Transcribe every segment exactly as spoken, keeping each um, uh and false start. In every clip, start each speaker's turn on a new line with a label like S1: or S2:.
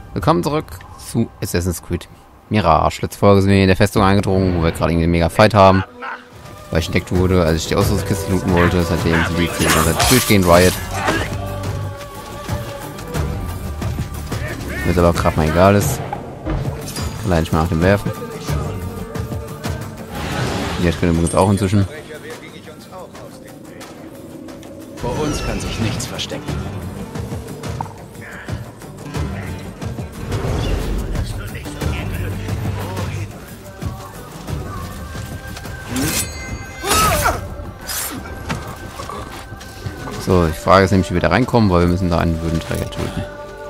S1: Willkommen zurück zu Assassin's Creed Mirage. Letzte Folge sind wir in der Festung eingedrungen, wo wir gerade irgendwie einen mega Fight haben. Weil ich entdeckt wurde, als ich die Ausrüstungskiste looten wollte. Seitdem sind die jetzt hier seit durchgehend Riot. Mir aber gerade mal egal ist. Allein ich mal nach dem Werfen. Die hat übrigens auch inzwischen.
S2: Vor uns kann sich nichts verstecken.
S1: So, die Frage ist nämlich, wie wir da reinkommen, weil wir müssen da einen Würdenträger töten.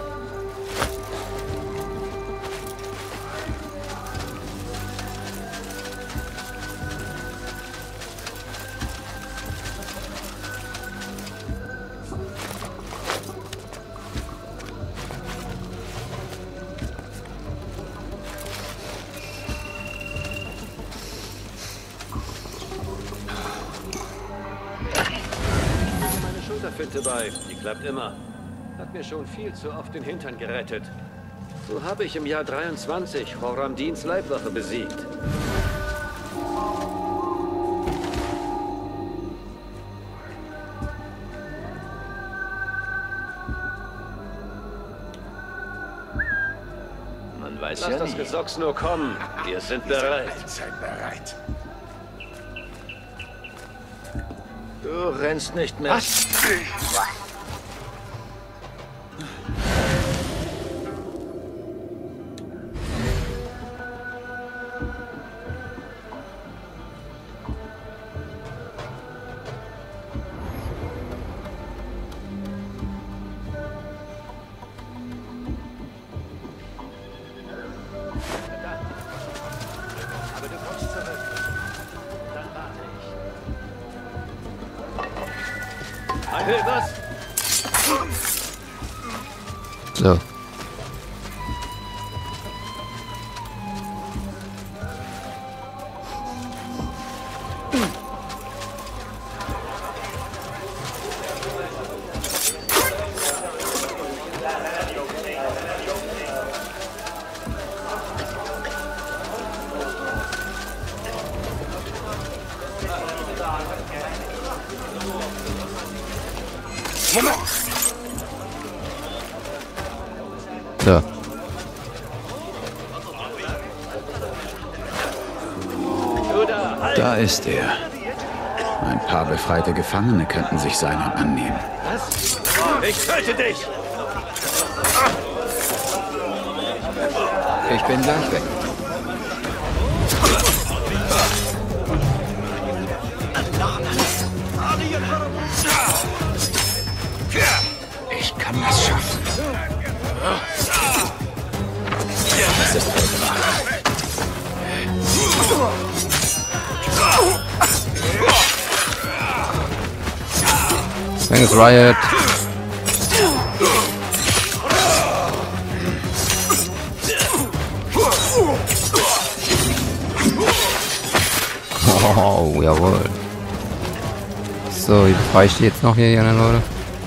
S3: Schulterfinte bei, die klappt immer. Hat mir schon viel zu oft den Hintern gerettet. So habe ich im Jahr dreiundzwanzig Khorramdins Leibwache besiegt.
S2: Man weiß
S3: Lass
S2: ja
S3: das
S2: nie.
S3: Gesocks nur kommen. Wir sind bereit.
S4: Seid bereit.
S3: Du rennst nicht mehr.
S2: Was?
S3: Aber du kommst zurück. Dann warte ich. Hey, was?
S1: So. So.
S3: Du da, halt!
S2: Da ist er. Ein paar befreite Gefangene könnten sich seiner annehmen.
S3: Was? Ich töte dich!
S2: Ich bin gleich weg. Ich kann das schaffen. Das ist voll wahr.
S1: Thanks, Riot. Oh, jawohl. So, wie befreie ich die jetzt noch hier, die anderen Leute?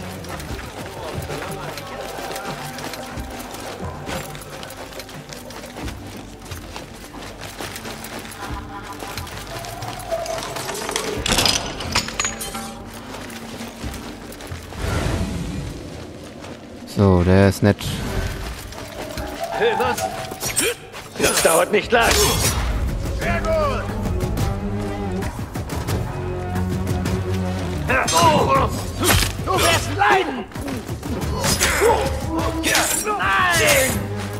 S1: So, der ist nett.
S3: Hey, was? Das dauert nicht lang.
S4: Sehr gut.
S3: Du wirst leiden! Nein!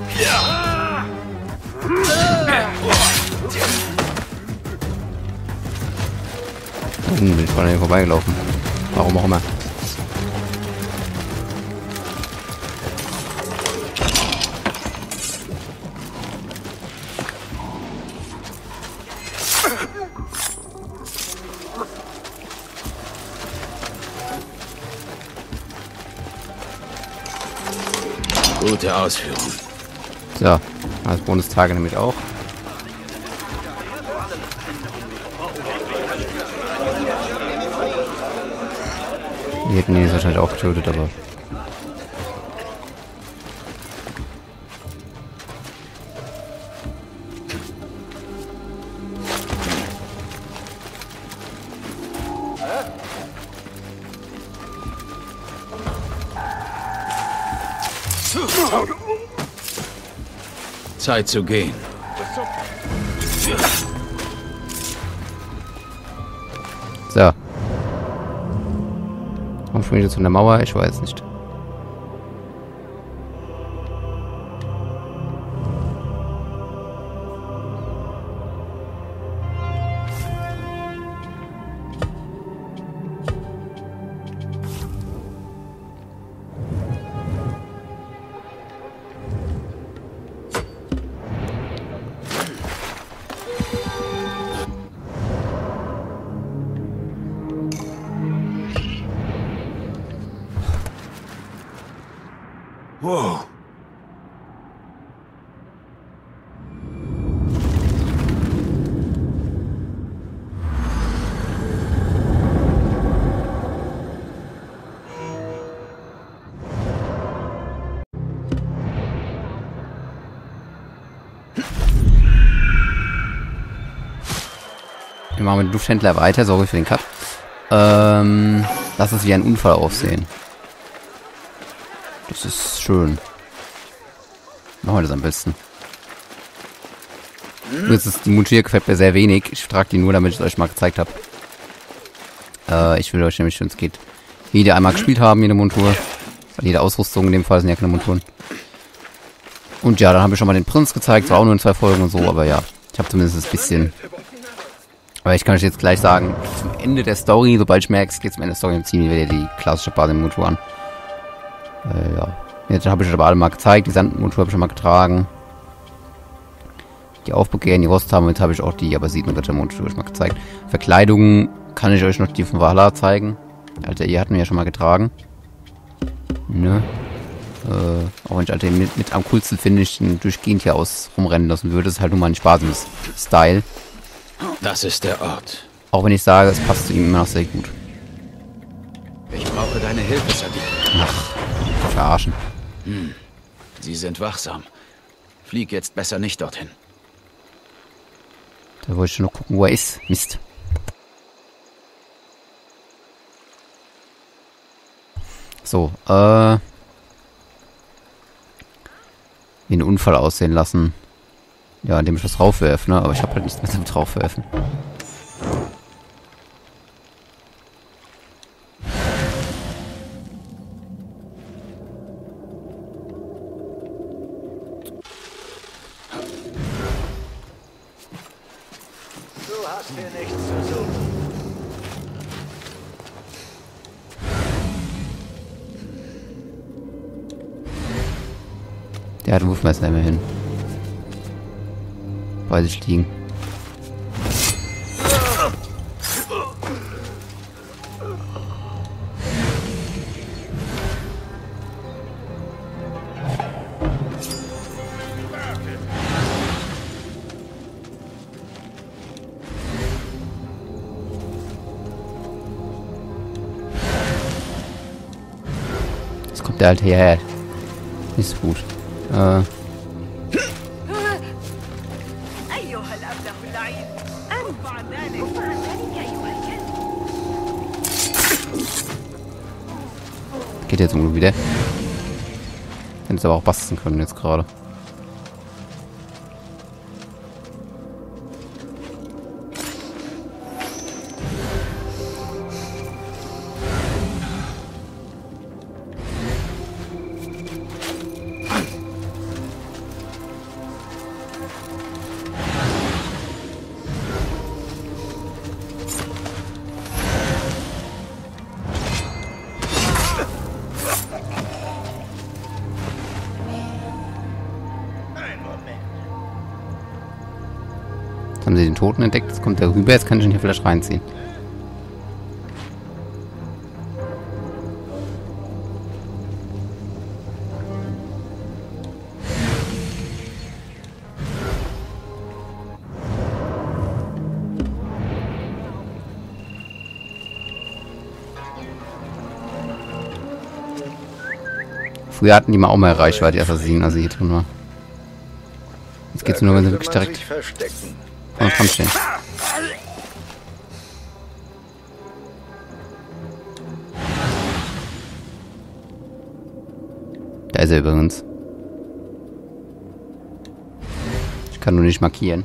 S1: Hm, bin ich von hier vorbeigelaufen. Warum auch immer.
S2: Gute Ausführung.
S1: So, als Bonustage nämlich auch. Die hätten ihn jetzt wahrscheinlich auch getötet, aber
S2: Zeit zu gehen.
S1: So. Warum springe ich jetzt von der Mauer? Ich weiß nicht.
S4: Wow.
S1: Wir machen mit dem Lufthändler weiter, sorry für den Cut. Ähm, lass es wie ein Unfall aussehen. Das ist schön. Machen wir das am besten. Jetzt ist die Montur gefällt mir sehr wenig. Ich trage die nur, damit ich es euch mal gezeigt habe. Äh, ich will euch nämlich, wenn es geht, jede einmal gespielt haben, jede Montur. Weil jede Ausrüstung in dem Fall sind ja keine Monturen. Und ja, dann habe ich schon mal den Prinz gezeigt. Zwar auch nur in zwei Folgen und so, aber ja. Ich habe zumindest ein bisschen... Aber ich kann euch jetzt gleich sagen, zum Ende der Story, sobald ich merke, es geht zum Ende der Story, ziehen wir wieder die klassische Basis-Montur an. Äh, ja. Jetzt habe ich euch aber alle mal gezeigt. Die Sandmontur habe ich schon mal getragen. Die Aufbegehren, die Rost haben. Jetzt habe ich auch die Abbasiden-Ritter-Montur mal gezeigt. Verkleidungen kann ich euch noch die von Valhalla zeigen. Alter, ihr hatten wir ja schon mal getragen. Ne? Äh, auch wenn ich Alter mit, mit am coolsten finde, ich den durchgehend hier aus rumrennen lassen würde. Das ist halt nur mal ein Spaß-Style.
S2: Das ist der Ort.
S1: Auch wenn ich sage, es passt zu ihm immer noch sehr gut.
S2: Ich brauche deine Hilfe, Sadi.
S1: Ach, verarschen.
S2: Hm. Sie sind wachsam. Flieg jetzt besser nicht dorthin.
S1: Da wollte ich schon noch gucken, wo er ist. Mist. So, äh... wie einen Unfall aussehen lassen. Ja, indem ich was draufwerfe, ne? Aber ich habe halt nichts mehr zum draufwerfen.
S3: Du hast hier nichts zu suchen.
S1: Der hat ein Wurfmesser immerhin. Bei sich liegen. Jetzt kommt der alte hierher. Nicht so gut. Äh. Geht jetzt irgendwie wieder. Hätten es aber auch basteln können jetzt gerade. Jetzt haben sie den Toten entdeckt, jetzt kommt der rüber, jetzt kann ich ihn hier vielleicht reinziehen. Früher hatten die mal auch mehr Reichweite, die Assassinen, als sie hier drin war. Jetzt geht's nur, wenn sie wirklich direkt vorne dran stehen. Da ist er übrigens. Ich kann nur nicht markieren.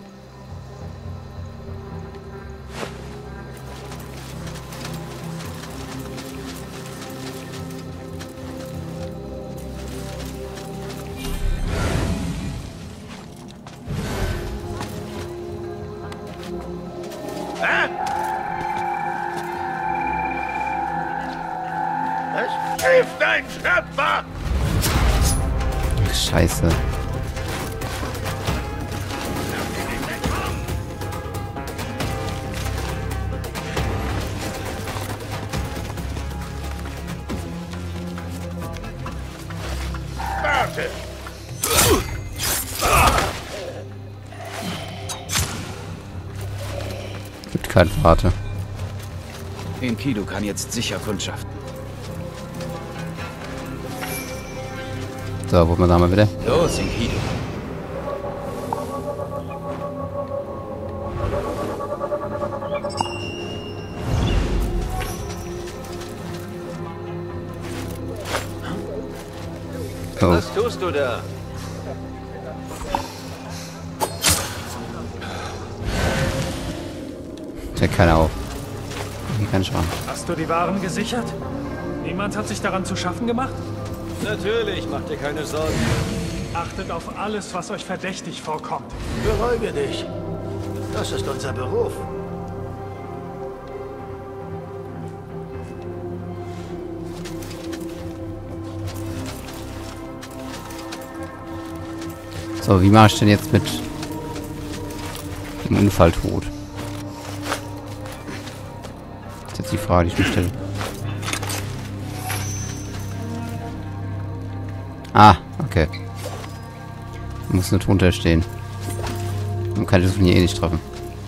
S4: Es hilft ein Schöpfer!
S1: Scheiße.
S4: Warte!
S1: Gibt keine Warte.
S2: Enkidu kann jetzt sicher kundschaften.
S1: So, wo wir mal wieder?
S2: Los, Enkidu.
S1: Oh.
S3: Was tust du da?
S1: Checkt keiner auf. Hier kann ich ran.
S5: Hast du die Waren gesichert? Niemand hat sich daran zu schaffen gemacht?
S3: Natürlich, mach dir keine Sorgen.
S5: Achtet auf alles, was euch verdächtig vorkommt.
S4: Beruhige dich. Das ist unser Beruf.
S1: So, wie mache ich denn jetzt mit dem Unfalltod? Das ist jetzt die Frage, die ich mir stelle. Ah, okay. Muss nur drunter stehen. Man kann das von hier eh nicht treffen.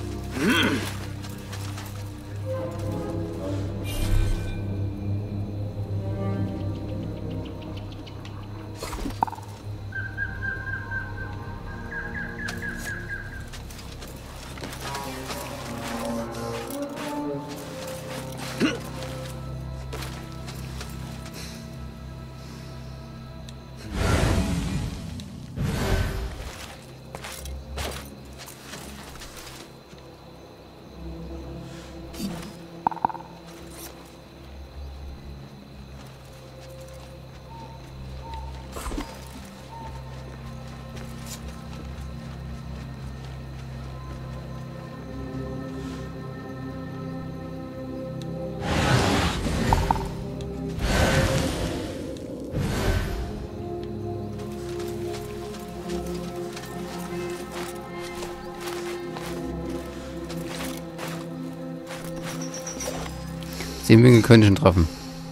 S1: Zehn Winkel könnte ich ihn treffen.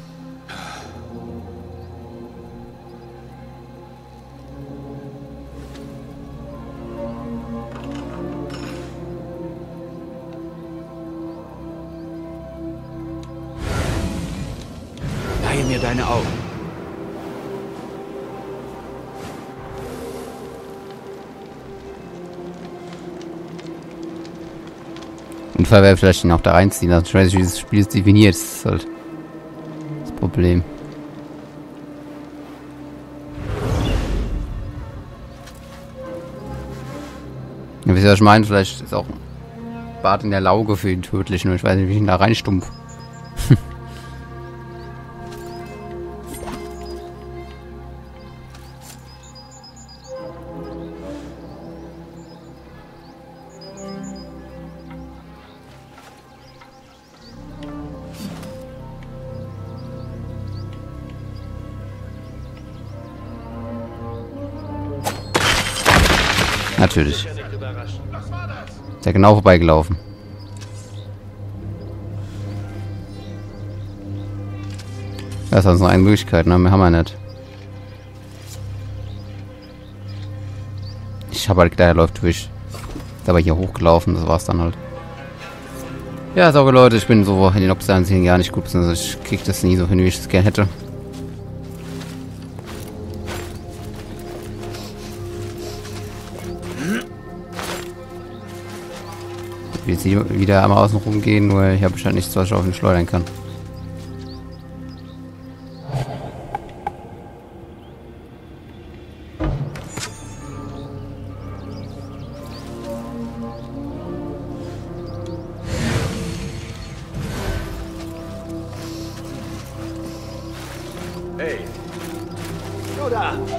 S2: Leihe mir deine Augen.
S1: Unfall wäre vielleicht ihn auch da reinziehen lassen. Ich weiß nicht, wie das Spiel ist definiert. Das ist halt das Problem. Ja, wisst ihr, was ich meine? Vielleicht ist auch ein Bart in der Lauge für ihn tödlich. Nur ich weiß nicht, wie ich ihn da reinstumpf. Natürlich. Ist ja genau vorbeigelaufen. Das ist also noch eine Möglichkeit, ne? Mehr haben wir nicht. Ich habe halt gedacht, er läuft durch. Ist aber hier hochgelaufen, das war's dann halt. Ja, sauber Leute, ich bin so in den Obsidian gar nicht gut, also ich krieg das nie so hin, wie ich es gerne hätte. Ich will jetzt wieder einmal außen rumgehen, nur ich habe halt nichts, was ich auf ihn schleudern kann.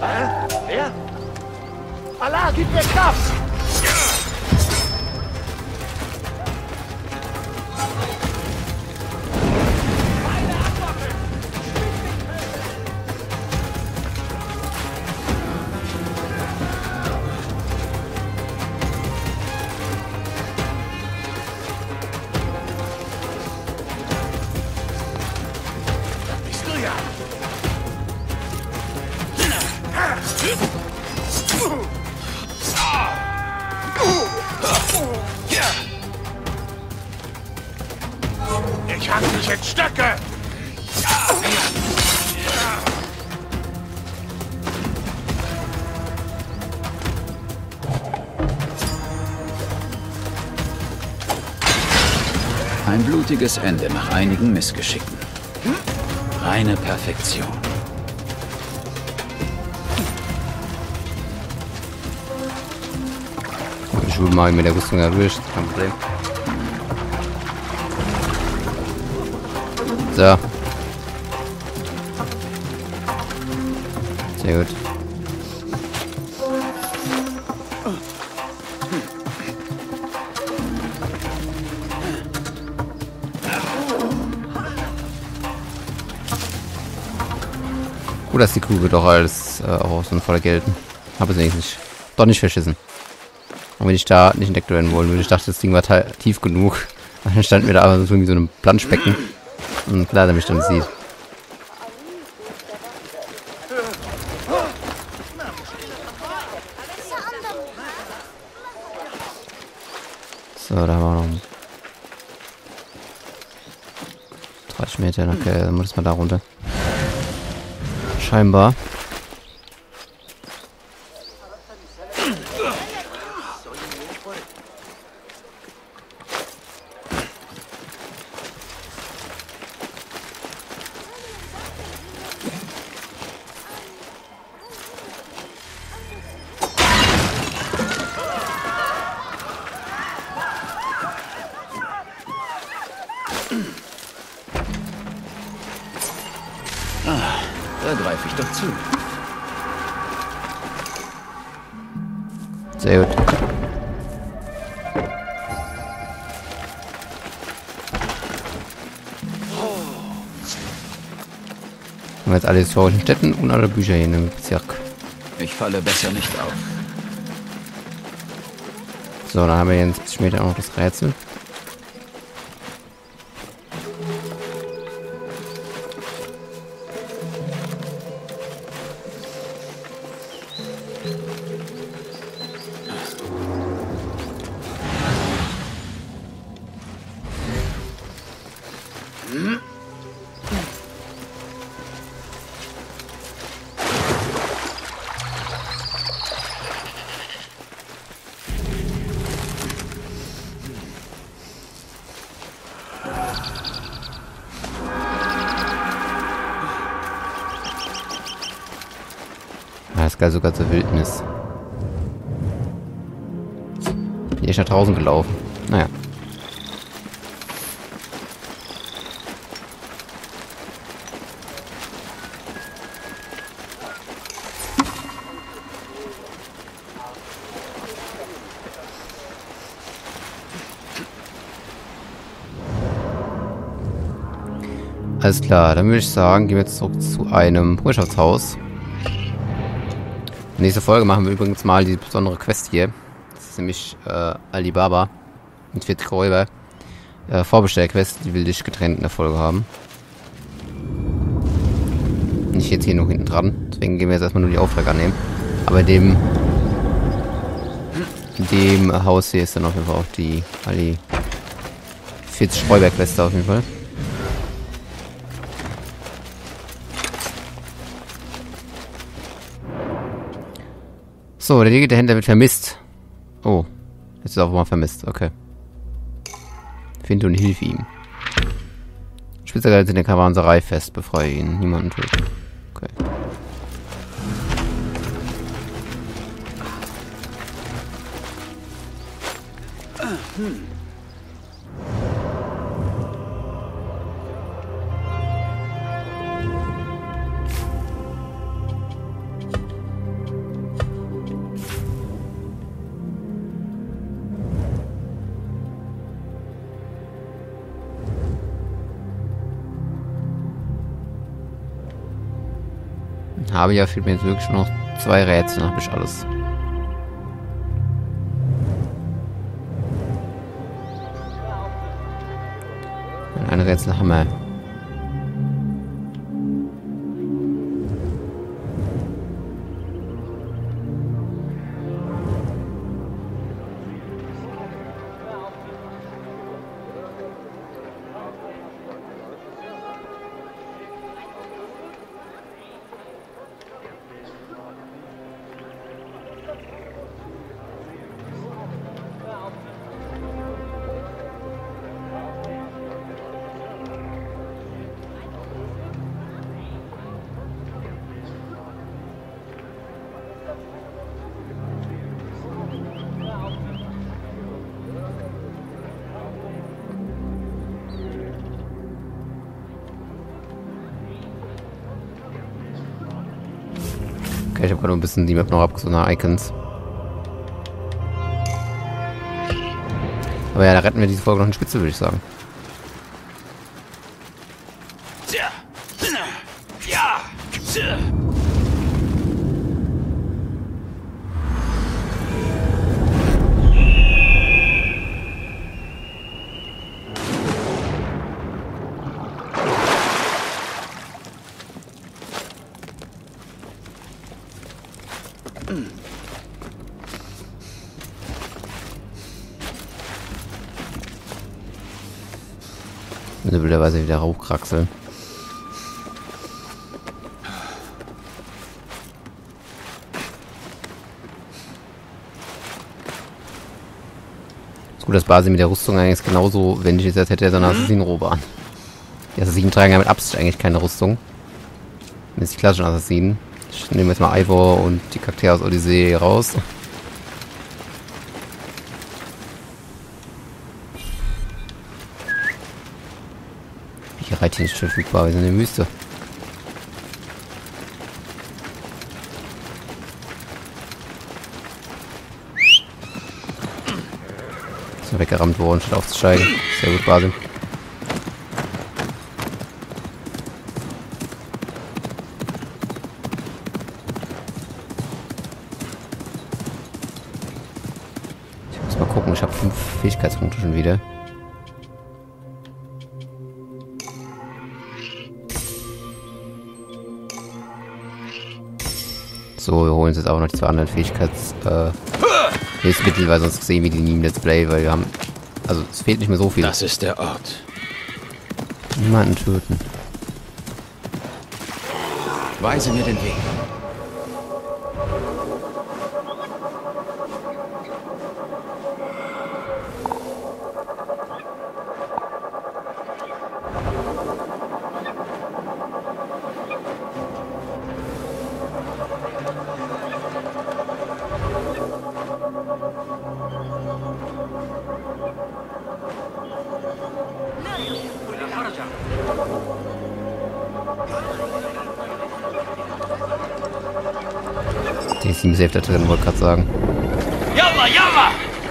S4: Hä? Wer? Allah, gib mir Kraft!
S6: Ich hang dich in Stücke!
S2: Ein blutiges Ende nach einigen Missgeschicken. Reine Perfektion.
S1: Ich will mal mit der Rüstung ja durch, kein Problem. So. Sehr gut. Gut, dass die Kugel doch als äh, auch aus dem Fall gelten. Habe es wenigstens doch nicht verschissen. Und wenn ich da nicht entdeckt werden wollen würde, ich dachte, das Ding war tief genug. Dann stand mir da aber so irgendwie so ein Planschbecken. Und klar, der mich dann sieht. So, da haben wir noch dreißig Meter. Okay, dann muss man da runter. Scheinbar.
S2: Ah, da greife ich doch zu.
S1: Sehr gut. Haben wir jetzt alle historischen Städten und alle Bücher hier in dem Bezirk.
S2: Ich falle besser nicht auf.
S1: So, dann haben wir jetzt siebzig Meter auch noch das Rätsel. Ja, ist geil, sogar zur Wildnis. Bin echt nach draußen gelaufen. Naja. Alles klar, dann würde ich sagen, gehen wir jetzt zurück zu einem Wirtschaftshaus. Nächste Folge machen wir übrigens mal die besondere Quest hier. Das ist nämlich äh, Alibaba mit vierzig Räuber. Äh, Vorbestellquest, die will ich getrennt in der Folge haben. Nicht jetzt hier noch hinten dran. Deswegen gehen wir jetzt erstmal nur die Aufträge annehmen. Aber in dem, in dem Haus hier ist dann auf jeden Fall auch die, die vierzig Räuber-Quest auf jeden Fall. So, der Digger, der Händler wird vermisst. Oh, jetzt ist er auch mal vermisst. Okay. Finde und hilf ihm. Spitzer in der Karawanserei fest, befreie ihn. Niemanden töten. Okay.
S2: Hm.
S1: habe ja, fehlt mir jetzt wirklich noch zwei Rätsel, dann habe ich alles. Und ein Rätsel haben wir. Okay, ich habe gerade ein bisschen die Map noch abgesucht nach Icons. Aber ja, da retten wir diese Folge noch in Spitze, würde ich sagen. Wilderweise wieder hochkraxeln. Ist gut, dass Basis mit der Rüstung eigentlich genauso wendig ist, als hätte er so eine Assassinenrobe an. Die Assassinen tragen ja mit Absicht eigentlich keine Rüstung. Das sind die klassischen Assassinen. Ich nehme jetzt mal Ivor und die Charaktere aus Odyssee raus. Ich reite hier nicht verfügbar, wir sind in der Wüste. Ist weggerammt worden, statt aufzusteigen. Sehr gut, Basim. Ich muss mal gucken, ich habe fünf Fähigkeitspunkte schon wieder. So, wir holen uns jetzt aber noch die zwei anderen Fähigkeits äh, Hilfsmittel, weil sonst sehen wir die nie im Let's Play, weil wir haben, also es fehlt nicht mehr so viel.
S2: Das ist der Ort.
S1: Niemanden töten.
S2: Weise mir den Weg.
S1: Die ist im Safe da drin, wollte gerade sagen.
S6: Yalla, yalla!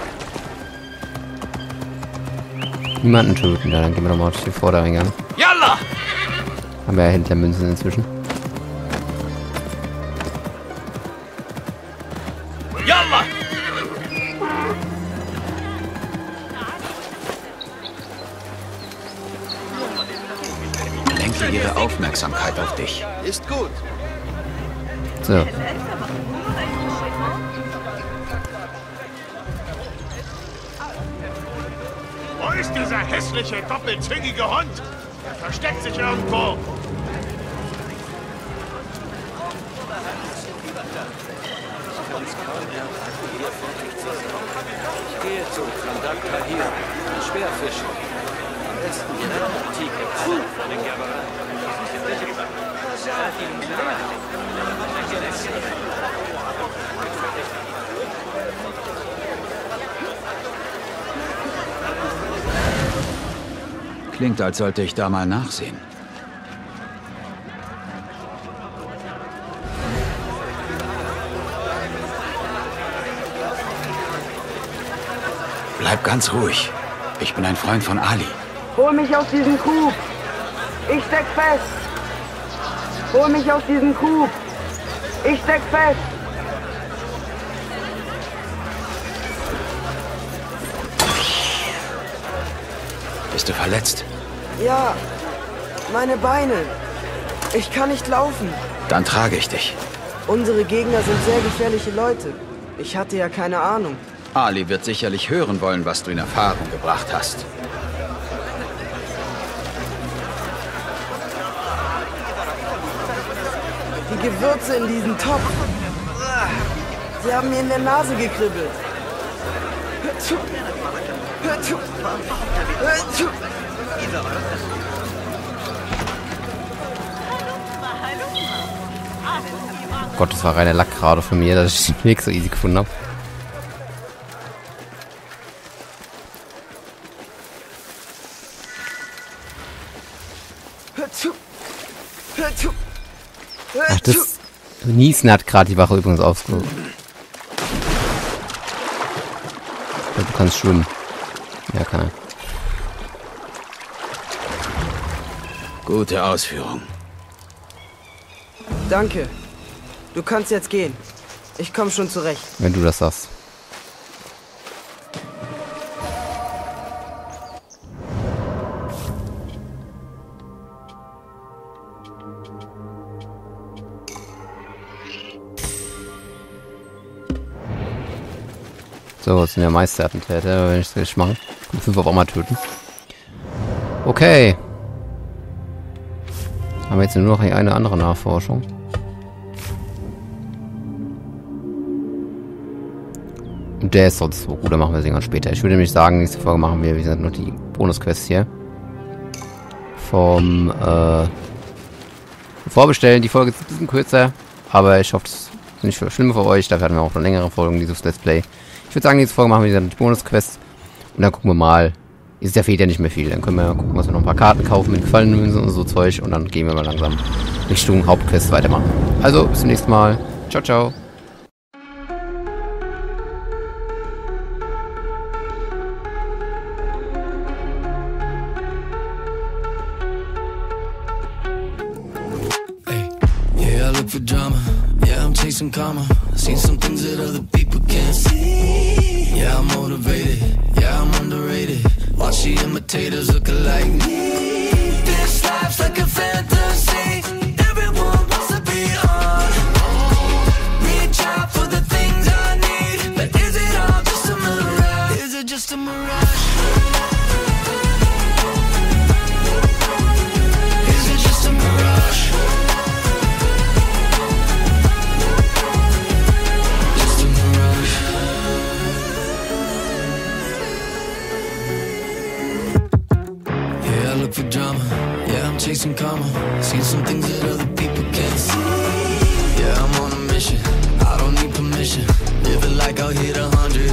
S1: Niemanden töten, ja, dann gehen wir nochmal auf den Vordereingang.
S6: Yalla!
S1: Haben wir ja Händlermünzen inzwischen.
S6: Yalla!
S2: Lenke ihre Aufmerksamkeit auf dich.
S4: Ist gut.
S1: So.
S6: Wo ist dieser hässliche, doppelzüngige Hund? Er versteckt sich irgendwo.
S3: Ich gehe zu Kandakta hier. Schwerfischen. Am besten direkt antike Kraft von den Gerberern.
S2: Klingt, als sollte ich da mal nachsehen. Bleib ganz ruhig. Ich bin ein Freund von Ali.
S7: Hol mich aus diesem Krug. Ich steck fest. Hol mich aus diesem Krug. Ich steck fest!
S2: Bist du verletzt?
S7: Ja, meine Beine. Ich kann nicht laufen.
S2: Dann trage ich dich.
S7: Unsere Gegner sind sehr gefährliche Leute. Ich hatte ja keine Ahnung.
S2: Ali wird sicherlich hören wollen, was du in Erfahrung gebracht hast.
S7: Die Gewürze in diesem Topf. Sie haben mir in der Nase gekribbelt. Hör zu! Hör zu! Hör zu!
S1: Gott, das war reiner Lack gerade von mir, dass ich den Weg so easy gefunden habe.
S7: Hör zu! Hör zu! Hör
S1: Ach,
S7: zu!
S1: das Niesen hat gerade die Wache übrigens aufgehoben. Ja, du kannst schwimmen. Ja, kann er.
S2: Gute Ausführung.
S7: Danke. Du kannst jetzt gehen. Ich komme schon zurecht.
S1: Wenn du das sagst. So, das sind ja Meisterattentäter, wenn ich das richtig mache. Und fünf auf einmal töten. Okay. Haben wir jetzt nur noch eine andere Nachforschung. Und der ist sonst so gut, dann machen wir es irgendwann später. Ich würde nämlich sagen, nächste Folge machen wir, wie gesagt, noch die Bonusquests hier. Vom, äh, Vorbestellen. Die Folge ist ein bisschen kürzer, aber ich hoffe, es ist nicht schlimm für euch. Dafür hatten wir auch noch längere Folgen, dieses Let's Play. Ich würde sagen, nächste Folge machen wir die Bonusquests. Und dann gucken wir mal. Ist ja fehlt ja nicht mehr viel. Dann können wir gucken, was wir noch ein paar Karten kaufen mit gefallenen Münzen und so Zeug. Und dann gehen wir mal langsam Richtung Hauptquest weitermachen. Also, bis zum nächsten Mal. Ciao, ciao.
S8: For drama, yeah, I'm chasing karma. Seen some things that other people can't see. Yeah, I'm motivated, yeah, I'm underrated. Watch the imitators look alike me. This life's like a fantasy. Everyone wants to be on. Reach out for the things I need. But is it all just a mirage? Is it just a mirage? Is it just a mirage? For drama, yeah, I'm chasing karma. Seen some things that other people can't see. Yeah, I'm on a mission, I don't need permission. Living like I'll hit a hundred